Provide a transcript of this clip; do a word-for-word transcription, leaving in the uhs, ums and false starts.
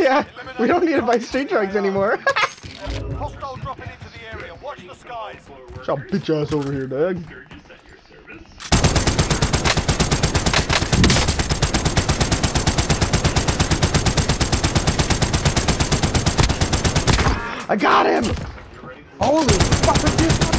Yeah, we don't need to buy street drugs anymore. Hostile dropping into the area. Watch the skies. Y'all bitch ass over here, dog. I got him! Holy fuck, dude.